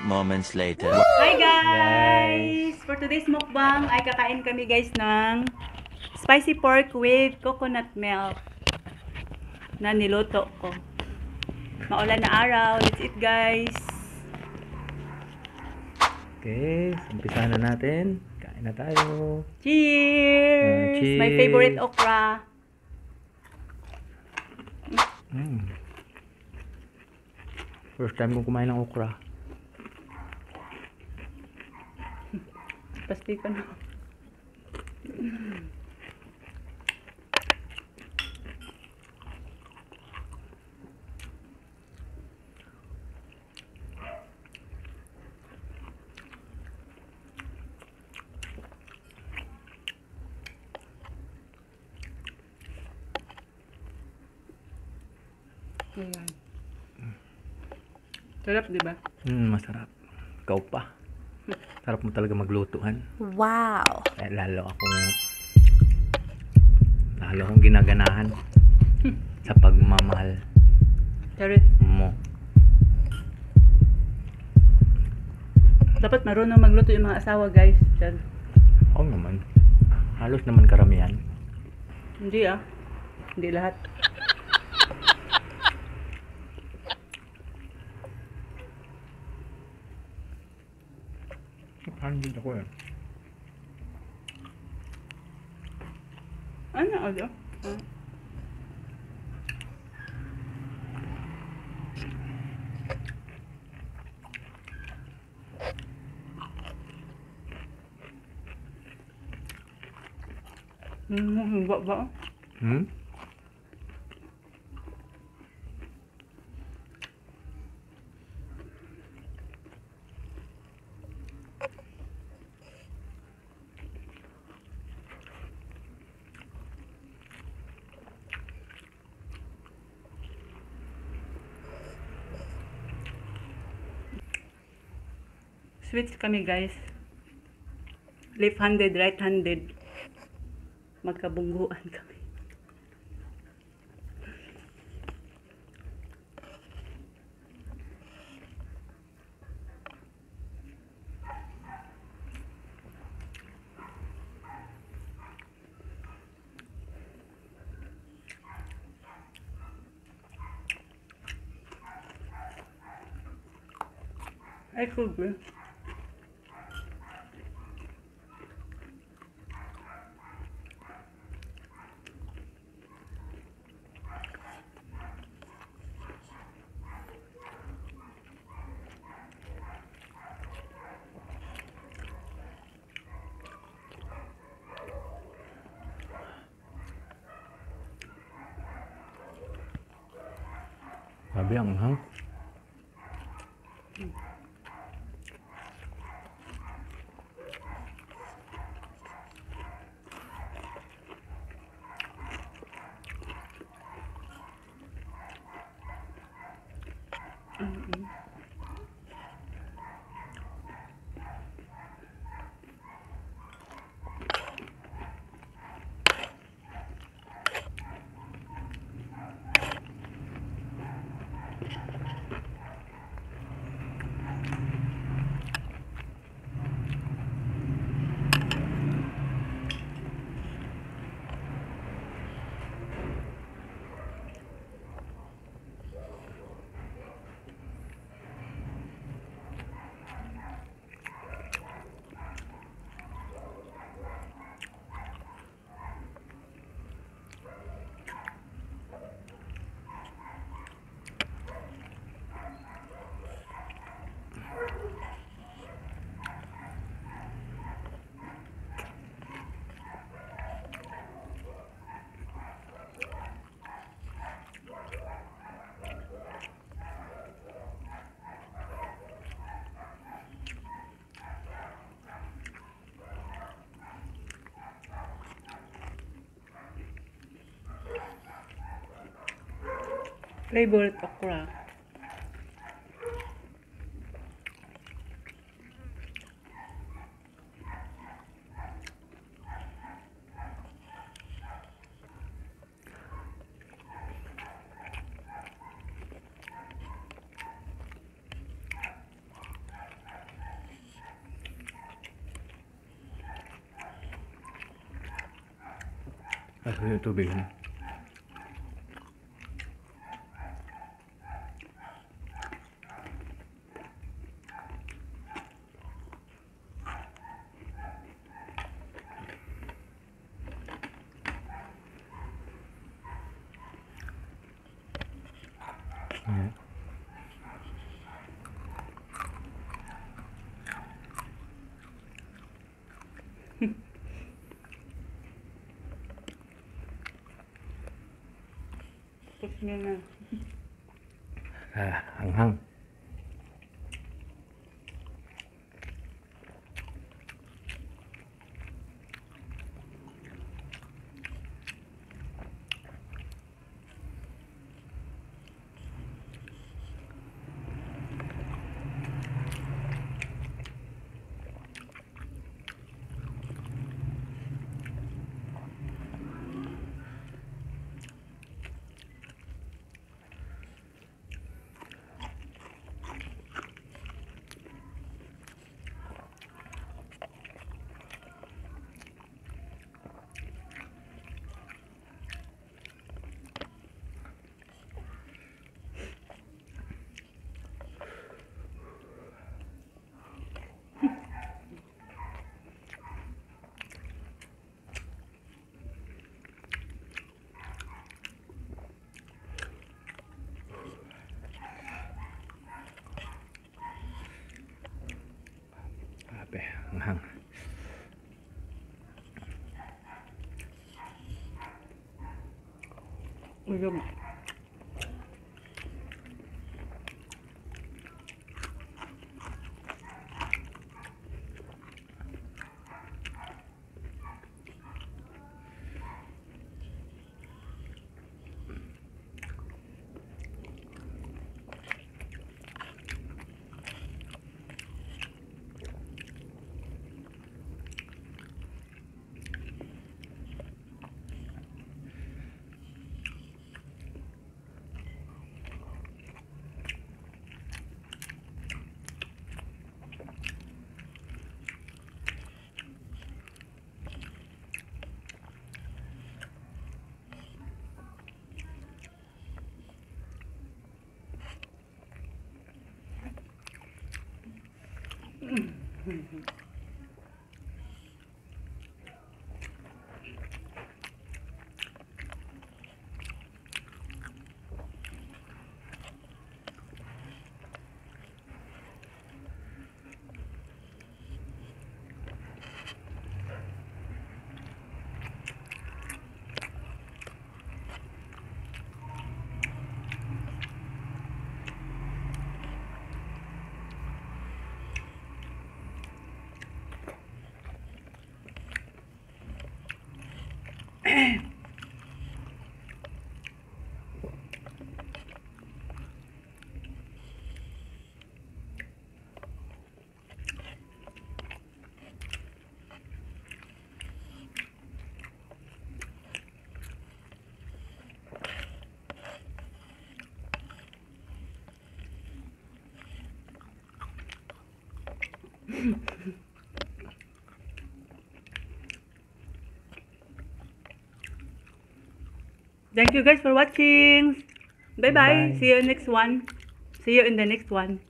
moments later. Hi guys! For today's mukbang ay kakain kami guys ng spicy pork with coconut milk na niluto ko. Maulan na araw. Let's eat guys! Okay, umpisa na natin. Kain na tayo. Cheers! Cheers! My favorite okra. First time kong kumain ng okra. Pastikan na. Ayan. Sarap, di ba? Masarap. Ikaw pa. Sarap mo talaga maglutuan. Wow! Kaya lalo akong ginaganahan sa pagmamahal Charit. mo. Dapat marunong magluto yung mga asawa guys. Charit. Oo naman. Halos naman karamihan. Hindi ah. Hindi lahat. Hindi ako eh. Ano ano? Ba? Switch kami guys. Left-handed, right-handed. Magkabungguan kami. Ay, cool bro. Sabi ang hang. Favorite okra. Yung tubig. Ano? Ayan. Tapos nyo na. Hanghang. Grabe, hanghang. Ulog. Thank you guys for watching. Bye bye. Bye. See you next one. See you in the next one.